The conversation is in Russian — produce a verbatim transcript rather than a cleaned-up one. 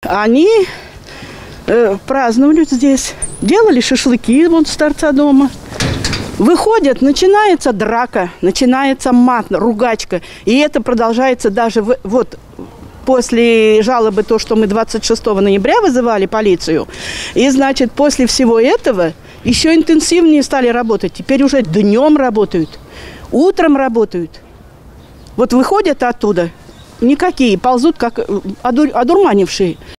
Они э, праздновали здесь, делали шашлыки вон с торца дома. Выходят, начинается драка, начинается мат, ругачка. И это продолжается даже в, вот после жалобы, то, что мы двадцать шестого ноября вызывали полицию. И, значит, после всего этого еще интенсивнее стали работать. Теперь уже днем работают, утром работают. Вот выходят оттуда, никакие, ползут, как одур, одурманившие.